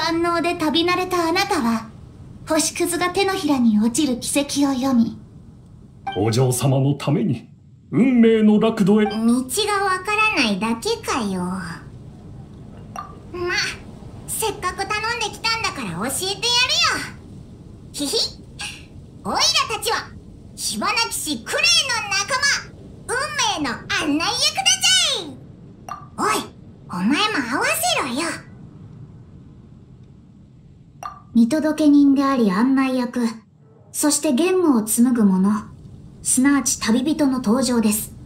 万能で旅慣れたあなたは、星屑が手のひらに落ちる奇跡を読み、 お嬢様のために運命の楽土へ。 道がわからないだけかよ。ま、せっかく頼んできたんだから教えてやるよ。ひひ、オイラたちは火花騎士クレイの仲間、運命の案内役だぜい。おい、お前も合わせろよ。 見届け人であり案内役、そしてゲームを紡ぐ者、すなわち旅人の登場です。